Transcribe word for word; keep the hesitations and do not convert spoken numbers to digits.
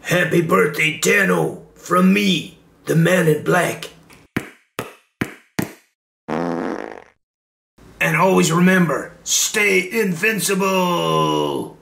Happy birthday, Dano, from me, the man in black. And always remember, stay invincible!